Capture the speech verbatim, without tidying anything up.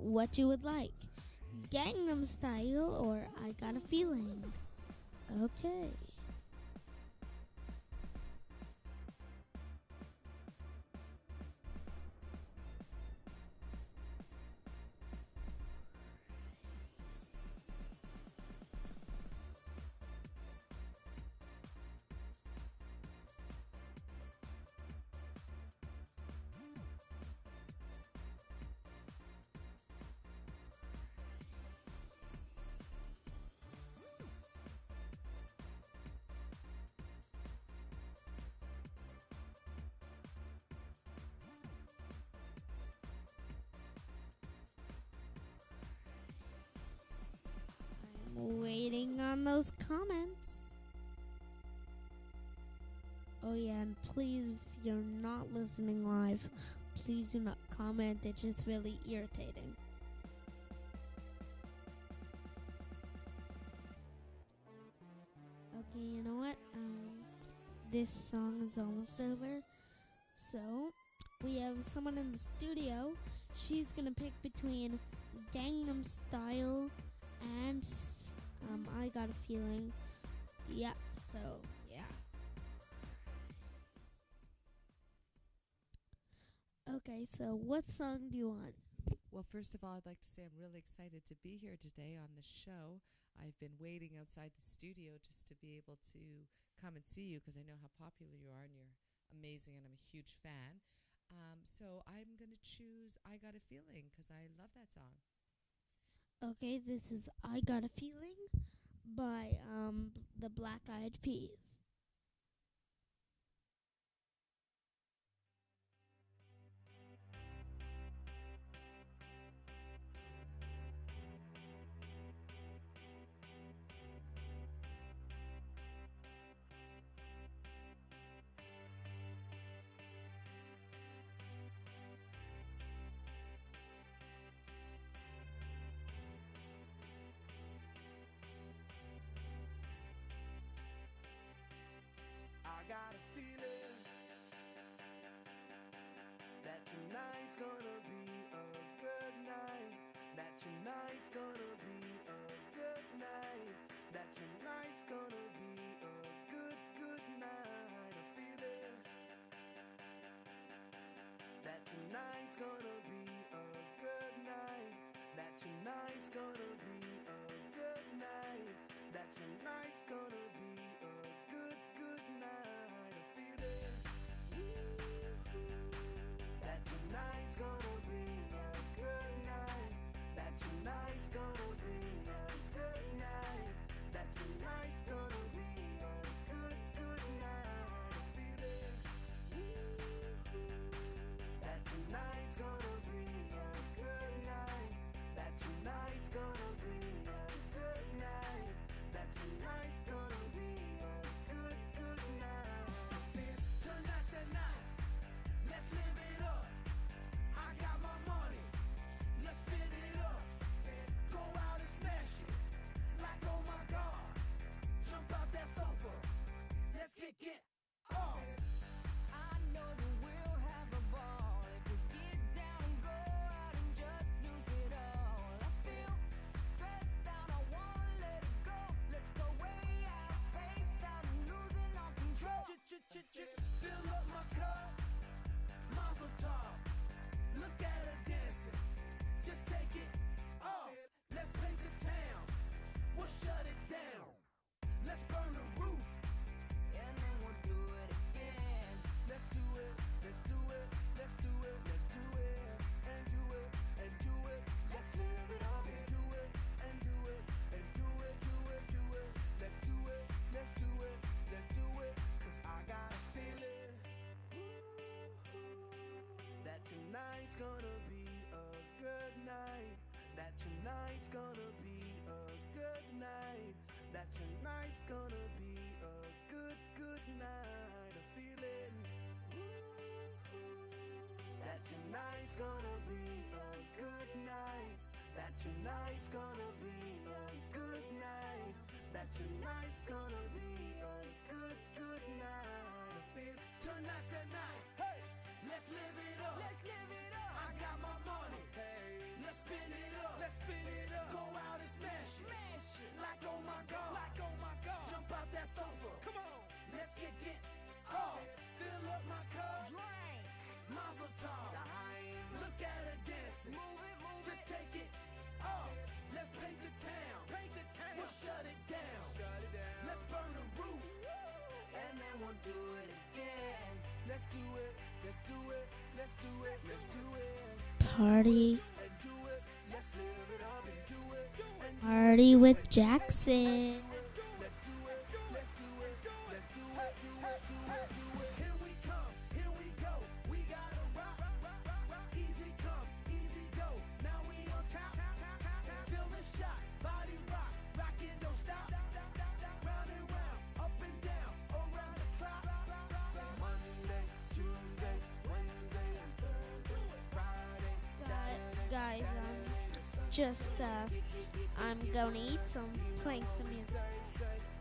what you would like. Gangnam Style or I Got a Feeling. Okay. Waiting on those comments. Oh yeah, and please, if you're not listening live, please do not comment. It's just really irritating. Okay, you know what? Um, this song is almost over. So, we have someone in the studio. She's gonna pick between Gangnam Style and um, I Got a Feeling. Yep, so, yeah. Okay, so what song do you want? Well, first of all, I'd like to say I'm really excited to be here today on the show. I've been waiting outside the studio just to be able to come and see you because I know how popular you are and you're amazing and I'm a huge fan. Um, so I'm going to choose I Got a Feeling because I love that song. Okay, this is I Got a Feeling by um, the Black Eyed Peas. party. Party with Jackson. Guys, um, just uh, I'm gonna eat some, playing some music.